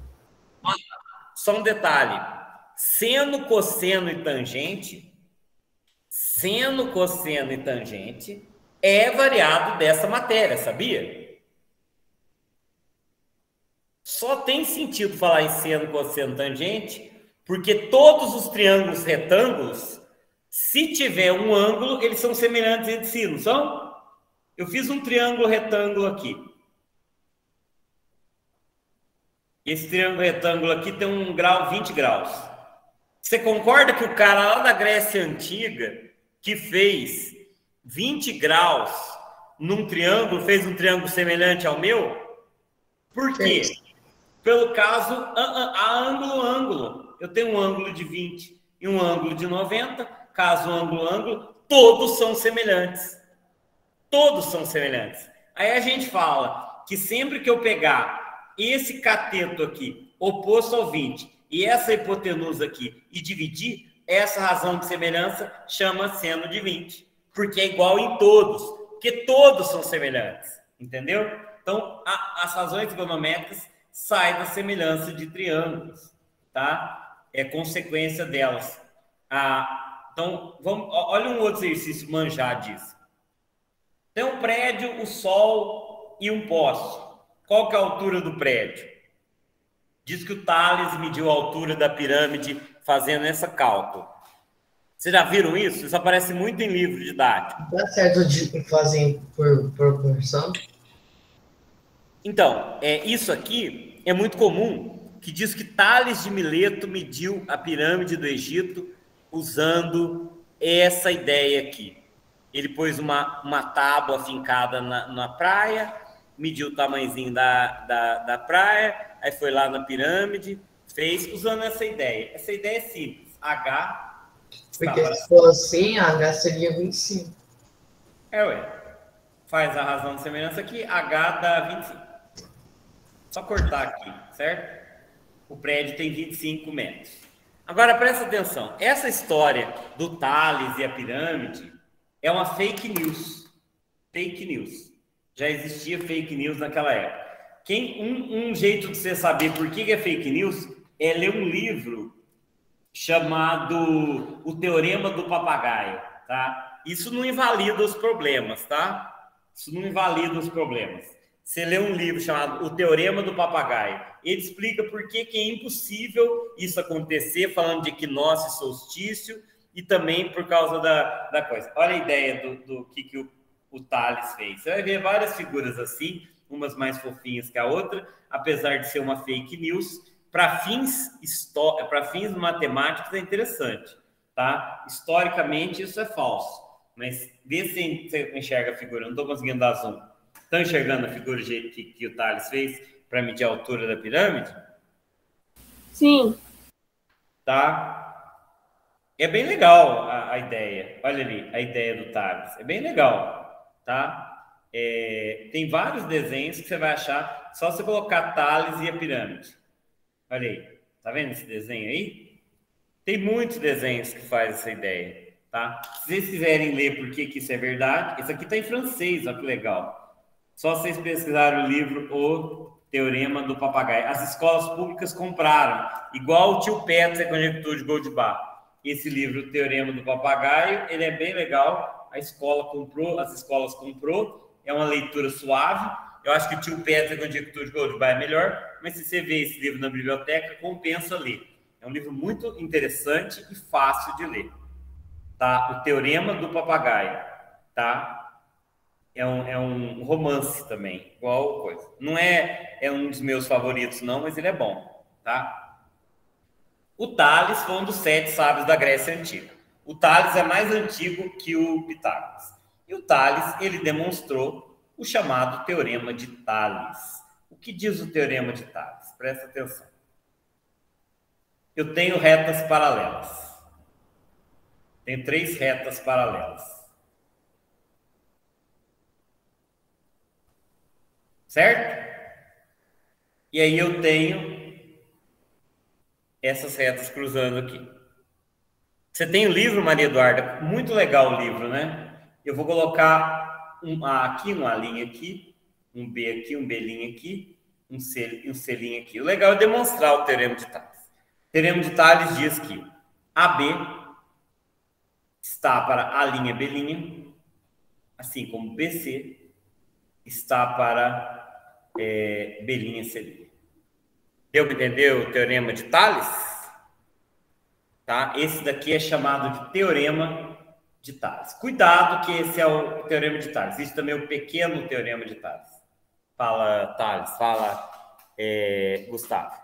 Só um detalhe. Seno, cosseno e tangente é variado dessa matéria, sabia? Só tem sentido falar em seno, cosseno, tangente, porque todos os triângulos retângulos, se tiver um ângulo, eles são semelhantes entre si, não são? Eu fiz um triângulo retângulo aqui. Esse triângulo retângulo aqui tem um grau, 20 graus. Você concorda que o cara lá da Grécia Antiga, que fez 20 graus num triângulo, fez um triângulo semelhante ao meu? Por quê? Pelo caso ângulo. Eu tenho um ângulo de 20 e um ângulo de 90. Caso ângulo, todos são semelhantes. Todos são semelhantes. Aí a gente fala que sempre que eu pegar esse cateto aqui, oposto ao 20, e essa hipotenusa aqui, e dividir, essa razão de semelhança chama seno de 20. Porque é igual em todos. Porque todos são semelhantes. Entendeu? Então, as razões trigonométricas saem da semelhança de triângulos. Tá? É consequência delas. Então, olha um outro exercício manjar disso. Tem um prédio, o sol e um poste. Qual que é a altura do prédio? Diz que o Tales mediu a altura da pirâmide fazendo esse cálculo. Vocês já viram isso? Isso aparece muito em livro didático. Dá certo de fazer por proporção? Então, isso aqui é muito comum, que diz que Tales de Mileto mediu a pirâmide do Egito usando essa ideia aqui. Ele pôs uma tábua fincada na praia, mediu o tamanhozinho da praia, aí foi lá na pirâmide, fez usando essa ideia. Essa ideia é simples. H... Porque se for assim, H seria 25. Faz a razão de semelhança aqui, H dá 25. Só cortar aqui, certo? O prédio tem 25 metros. Agora, presta atenção. Essa história do Tales e a pirâmide é uma fake news. Fake news. Já existia fake news naquela época. Um jeito de você saber por que é fake news é ler um livro chamado O Teorema do Papagaio, tá? Isso não invalida os problemas, tá? Isso não invalida os problemas. Você lê um livro chamado O Teorema do Papagaio, ele explica por que é impossível isso acontecer, falando de equinócio e solstício, e também por causa da coisa. Olha a ideia do que o Tales fez. Você vai ver várias figuras assim, umas mais fofinhas que a outra, apesar de ser uma fake news. Para fins matemáticos é interessante, tá? Historicamente isso é falso, mas vê se você enxerga a figura. Não estou conseguindo dar zoom. Estão enxergando a figura do jeito que o Tales fez para medir a altura da pirâmide? Sim. Tá? É bem legal a ideia. Olha ali, a ideia do Tales. É bem legal, tá? Tem vários desenhos que você vai achar, só você colocar Tales e a pirâmide. Olha aí, tá vendo esse desenho aí? Tem muitos desenhos que fazem essa ideia, tá? Se vocês quiserem ler por que isso é verdade, esse aqui está em francês, olha que legal. Só vocês pesquisarem o livro O Teorema do Papagaio. As escolas públicas compraram, igual o tio Petz, a conjectura de Goldbach. Esse livro, O Teorema do Papagaio, ele é bem legal. A escola comprou, as escolas comprou. É uma leitura suave. Eu acho que o tio Petz, a conjectura de Goldbach é melhor, mas se você vê esse livro na biblioteca, compensa ler. É um livro muito interessante e fácil de ler. Tá? O Teorema do Papagaio, tá? É um romance também, igual coisa. Não é um dos meus favoritos, não, mas ele é bom, tá? O Tales foi um dos 7 sábios da Grécia Antiga. O Tales é mais antigo que o Pitágoras. E o Tales, ele demonstrou o chamado Teorema de Tales. O que diz o Teorema de Tales? Presta atenção. Eu tenho retas paralelas. Tenho 3 retas paralelas. Certo? E aí eu tenho essas retas cruzando aqui. Você tem o livro, Maria Eduarda? Muito legal o livro, né? Eu vou colocar um A aqui, uma linha aqui, um B aqui, um B'linha aqui, um C'linha aqui. O legal é demonstrar o Teorema de Tales. O Teorema de Tales diz que AB está para A', B'linha, assim como BC está para B'linha, C'linha. Deu para entender o Teorema de Tales? Tá? Esse daqui é chamado de Teorema de Tales. Cuidado que esse é o Teorema de Tales. Existe também o pequeno Teorema de Tales. Fala, Tales. Fala, Gustavo.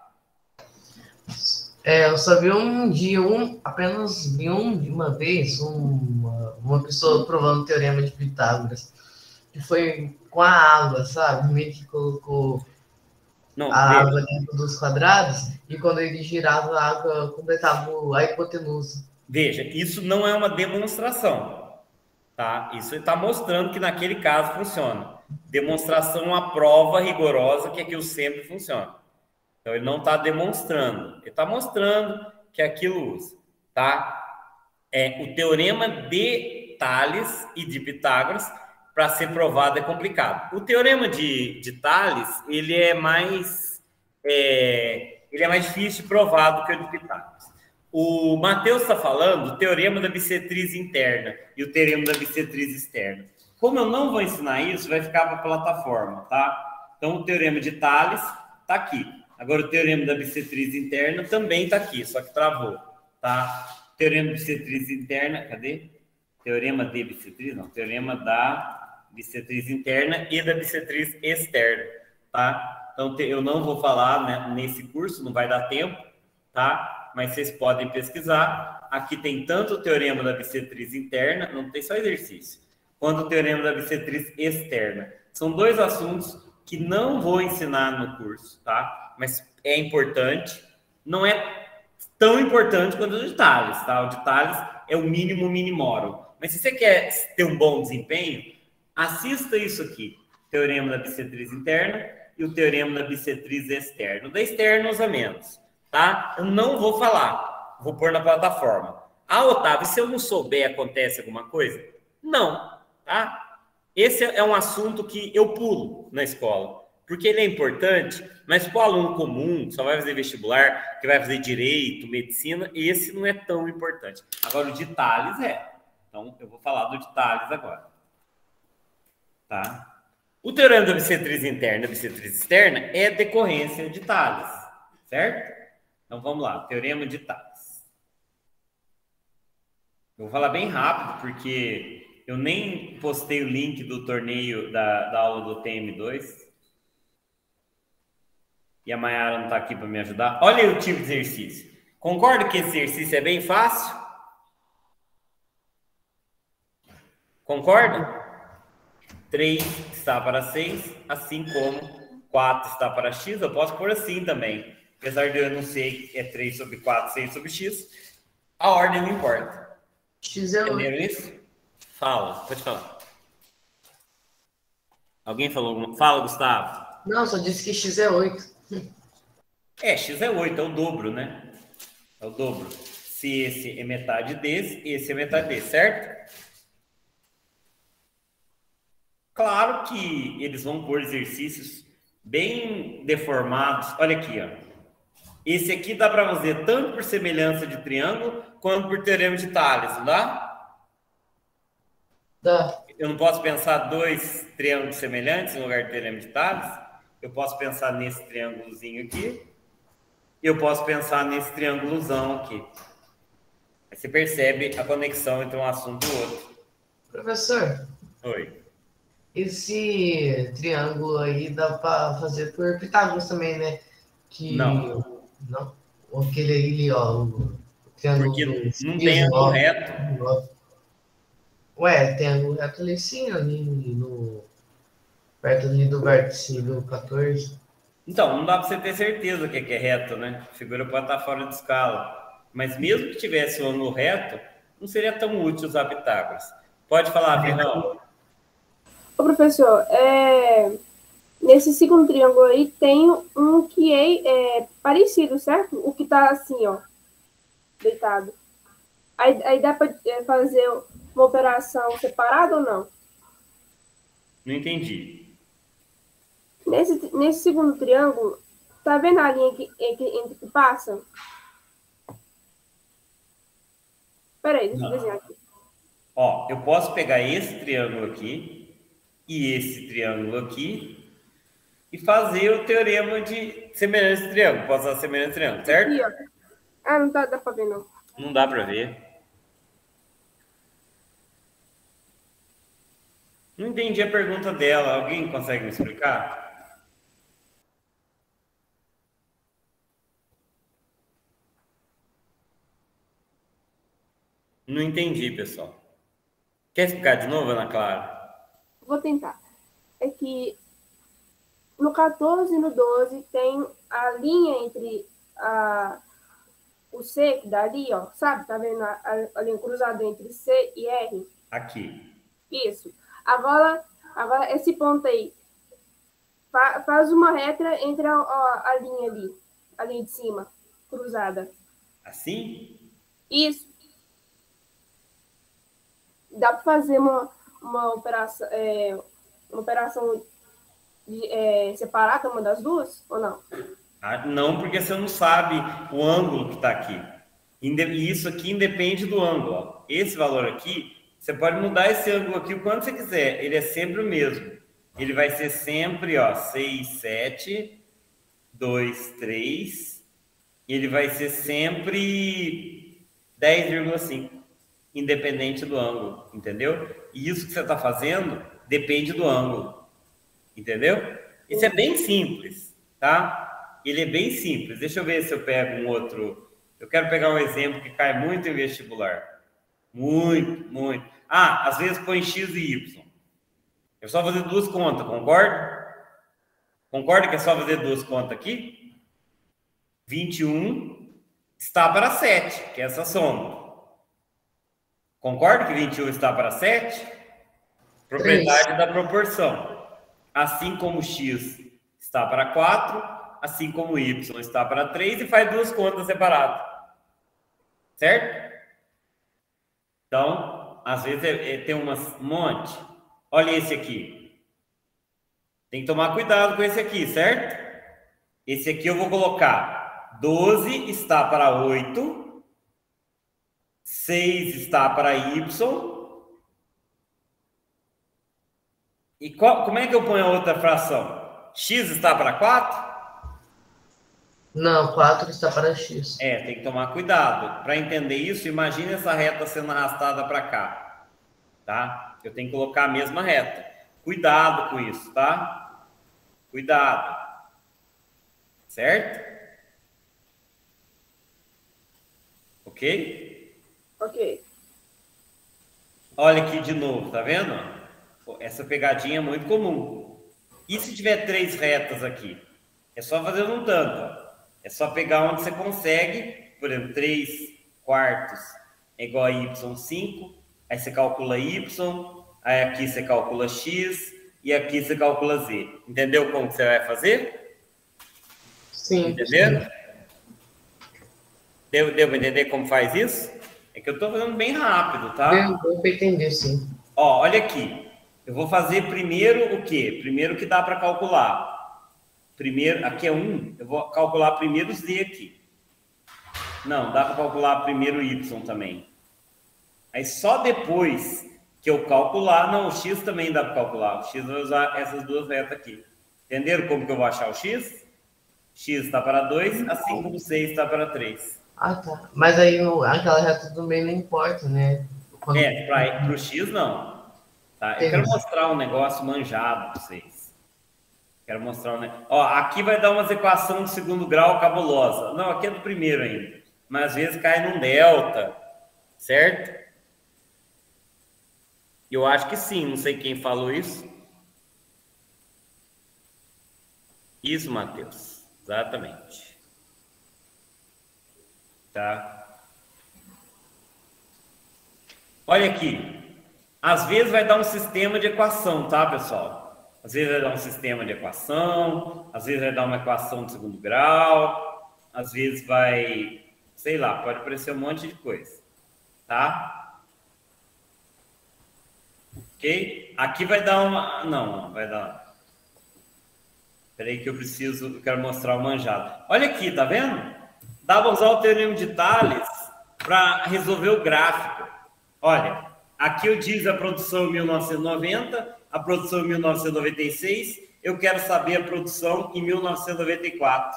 Eu só vi um dia, apenas vi uma vez, uma pessoa provando o Teorema de Pitágoras. Que foi com a água, sabe? Meio que colocou a água dentro dos quadrados e quando ele girava, a água completava a hipotenusa. Veja, isso não é uma demonstração, tá? Isso está mostrando que naquele caso funciona. Demonstração é uma prova rigorosa que aquilo sempre funciona. Então, ele não está demonstrando. Ele está mostrando que aquilo usa, tá? O Teorema de Tales e de Pitágoras, para ser provado, é complicado. O Teorema de Tales, ele é mais difícil de provar do que o de Pitágoras. O Matheus está falando do Teorema da bissetriz interna e o Teorema da bissetriz externa. Como eu não vou ensinar isso, vai ficar para a plataforma, tá? Então, o Teorema de Tales está aqui. Agora, o Teorema da bissetriz interna também está aqui, só que travou, tá? Teorema da bissetriz interna, cadê? Teorema de bissetriz? Não, Teorema da bissetriz interna e da bissetriz externa, tá? Então, eu não vou falar, né, nesse curso, não vai dar tempo, tá? Mas vocês podem pesquisar. Aqui tem tanto o Teorema da bissetriz interna, não tem só exercício, quanto o Teorema da bissetriz externa. São 2 assuntos que não vou ensinar no curso, tá? Mas é importante. Não é tão importante quanto o de Tales, tá? O de Tales é o mínimo minimorum. Mas se você quer ter um bom desempenho, assista isso aqui. Teorema da bissetriz interna e o Teorema da bissetriz externa. O da externa usa menos, tá? Eu não vou falar. Vou pôr na plataforma. Otávio, se eu não souber, acontece alguma coisa? Não, tá? Esse é um assunto que eu pulo na escola, porque ele é importante, mas para o aluno comum, que só vai fazer vestibular, que vai fazer direito, medicina, esse não é tão importante. Agora, o de Tales é. Então, eu vou falar do de Tales agora. Tá? O Teorema da bissetriz interna e bissetriz externa é decorrência de Tales, certo? Então, vamos lá. Teorema de Tales. Eu vou falar bem rápido, porque eu nem postei o link do torneio da aula do TM2. E a Mayara não está aqui para me ajudar. Olha aí o tipo de exercício. Concorda que esse exercício é bem fácil? Concorda? 3 está para 6, assim como 4 está para x. Eu posso pôr assim também. Apesar de eu não sei que é 3 sobre 4, 6 sobre x. A ordem não importa. X é 8. Entenderam isso? Fala, pode falar. Alguém falou alguma? Fala, Gustavo. Não, só disse que x é 8. X é 8, é o dobro, né? É o dobro. se esse é metade desse, esse é metade desse, certo? Claro que eles vão pôr exercícios bem deformados. Olha aqui, ó. Esse aqui dá para fazer tanto por semelhança de triângulo quanto por teorema de Tales, não dá? Dá. Eu não posso pensar dois triângulos semelhantes no lugar de teorema de Tales. Eu posso pensar nesse triângulozinho aqui. Eu posso pensar nesse triângulozão aqui. Aí você percebe a conexão entre um assunto e outro. Professor, Oi. esse triângulo aí dá para fazer por Pitágoras também, né? Que... Não. Não? Aquele ali, ó, o triângulo Porque dos não tem ângulo 9. reto. Ué, tem ângulo reto ali sim, ali no... perto ali do vértice do 14. Então, não dá para você ter certeza que é reto, né? A figura pode estar fora de escala. Mas mesmo que tivesse o ângulo reto, não seria tão útil usar Pitágoras. Pode falar, Ferrão. Ô, professor, nesse segundo triângulo aí tem um que é parecido, certo? O que tá assim, ó, deitado. Aí dá para fazer uma operação separada ou não? Não entendi. Nesse segundo triângulo, tá vendo a linha entre que passa? Peraí, deixa eu desenhar aqui. Ó, eu posso pegar esse triângulo aqui e esse triângulo aqui e fazer o teorema de semelhança de triângulo. Posso usar semelhança de triângulo, certo? Aqui, ó. Ah, não dá para ver, não. Não dá para ver. Não entendi a pergunta dela. Alguém consegue me explicar? Não entendi, pessoal. Quer explicar de novo, Ana Clara? Vou tentar. É que no 14 e no 12 tem a linha entre o C, que dá ali, ó. Sabe? Tá vendo a linha cruzada entre C e R? Aqui. Isso. Agora esse ponto aí. Faz uma reta entre a linha ali. A linha de cima, cruzada. Assim? Isso. Dá para fazer uma operação separada, uma das duas, ou não? Ah, não, porque você não sabe o ângulo que está aqui. E isso aqui independe do ângulo. Ó. Esse valor aqui, você pode mudar esse ângulo aqui o quanto você quiser. Ele é sempre o mesmo. Ele vai ser sempre, ó, 6, 7, 2, 3. Ele vai ser sempre 10,5. Independente do ângulo, entendeu? E isso que você está fazendo depende do ângulo, entendeu? Isso é bem simples, tá? Ele é bem simples. Deixa eu ver se eu pego um outro. Eu quero pegar um exemplo que cai muito em vestibular. Muito, muito. Ah, às vezes põe X e Y. É só fazer duas contas, concorda? Concorda que é só fazer duas contas aqui? 21 está para 7, que é essa soma. Concorda que 21 está para 7? Propriedade da proporção. Assim como x está para 4, assim como y está para 3, e faz duas contas separadas. Certo? Então, às vezes tem um monte. Olha esse aqui. Tem que tomar cuidado com esse aqui, certo? Esse aqui eu vou colocar 12 está para 8. 6 está para y. E como é que eu ponho a outra fração? X está para 4? Não, 4 está para x. Tem que tomar cuidado. Para entender isso, imagine essa reta sendo arrastada para cá. Tá? Eu tenho que colocar a mesma reta. Cuidado com isso, tá? Cuidado. Certo? Ok? Ok. Olha aqui de novo, tá vendo? Essa pegadinha é muito comum. E se tiver 3 retas aqui? É só fazer um tanto. Ó. É só pegar onde você consegue. Por exemplo, 3 quartos é igual a y5. Aí você calcula y. Aí aqui você calcula x. E aqui você calcula z. Entendeu como que você vai fazer? Sim. Entendeu? Devo entender como faz isso? É que eu estou fazendo bem rápido, tá? Deu para entender, sim. Ó, olha aqui. Eu vou fazer primeiro o quê? Primeiro que dá para calcular. Primeiro, aqui é 1. Eu vou calcular primeiro o Z aqui. Não, dá para calcular primeiro o Y também. Aí só depois que eu calcular... Não, o X também dá para calcular. O X vai usar essas duas retas aqui. Entenderam como que eu vou achar o X? X está para 2, assim como 6 está para 3. Ah, tá. Mas aí aquela reta também não importa, né? Quando... Para o X não. Tá? Eu quero mostrar um negócio manjado para vocês. Quero mostrar um negócio. Ó, aqui vai dar umas equações de segundo grau cabulosa. Não, aqui é do primeiro ainda. Mas às vezes cai num delta, certo? Eu acho que sim, não sei quem falou isso. Isso, Matheus. Exatamente. Tá? Olha aqui. Às vezes vai dar um sistema de equação, tá, pessoal? Às vezes vai dar um sistema de equação, às vezes vai dar uma equação de segundo grau, às vezes vai, sei lá, pode aparecer um monte de coisa, tá? Ok? Aqui vai dar uma... Não, vai dar... Espera aí que eu quero mostrar o manjado. Olha aqui, tá vendo? Dá para usar o teorema de Tales para resolver o gráfico. Olha, aqui eu diz a produção em 1990, a produção em 1996, eu quero saber a produção em 1994.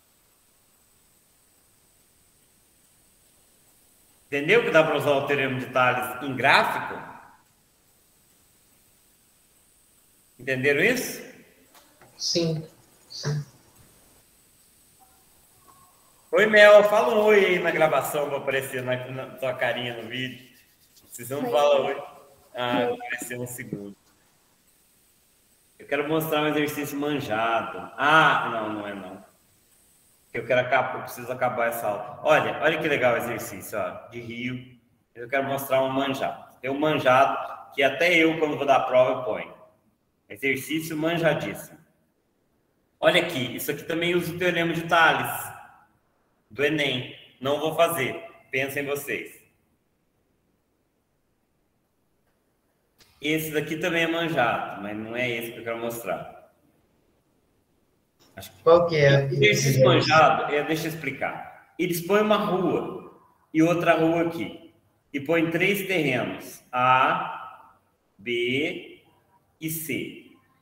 Entendeu que dá para usar o teorema de Tales em gráfico? Entenderam isso? Sim, sim. Oi, Mel, fala um oi aí na gravação para aparecer na tua carinha no vídeo. Vocês não falam oi. Ah, vai aparecer um segundo. Eu quero mostrar um exercício manjado. Ah, não é não. Eu preciso acabar essa aula. Olha que legal o exercício, ó, de Rio. Eu quero mostrar um manjado. Tem um manjado que até eu, quando vou dar a prova, eu ponho. Exercício manjadíssimo. Olha aqui, isso aqui também usa o teorema de Tales, do Enem. Não vou fazer, pensem vocês. Esse daqui também é manjado, mas não é esse que eu quero mostrar. Qual que é? O exercício manjado, deixa eu explicar. Eles põem uma rua e outra rua aqui. E põem 3 terrenos, A, B e C.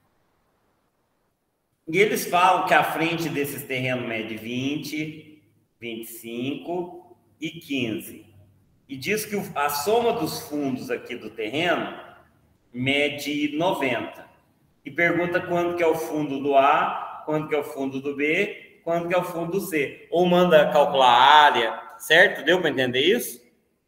E eles falam que a frente desses terrenos mede 20, 25 e 15. E diz que a soma dos fundos aqui do terreno mede 90. E pergunta quanto que é o fundo do A, quanto que é o fundo do B, quanto que é o fundo do C. Ou manda calcular a área, certo? Deu para entender isso?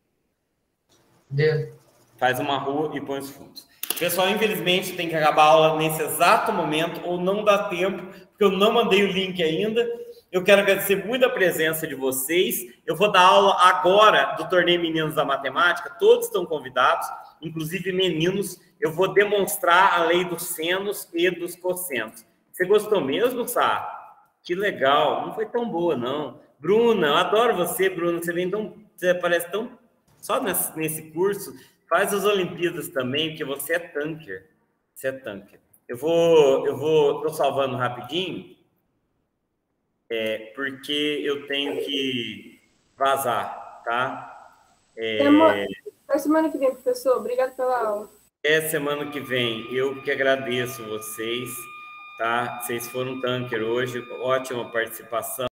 Deu. Faz uma rua e põe os fundos. Pessoal, infelizmente tem que acabar a aula nesse exato momento, ou não dá tempo, porque eu não mandei o link ainda. Eu quero agradecer muito a presença de vocês. Eu vou dar aula agora do Torneio Meninos da Matemática. Todos estão convidados, inclusive meninos. Eu vou demonstrar a lei dos senos e dos cossenos. Você gostou mesmo, Sá? Que legal. Não foi tão boa, não. Bruna, eu adoro você, Bruna. Você parece tão... Só nesse curso... Faz as Olimpíadas também, porque você é tanker. Você é tanker. Tô salvando rapidinho, porque eu tenho que vazar, tá? Até semana que vem, professor. Obrigado pela aula. Até semana que vem. Eu que agradeço vocês, tá? Vocês foram tanker hoje. Ótima participação.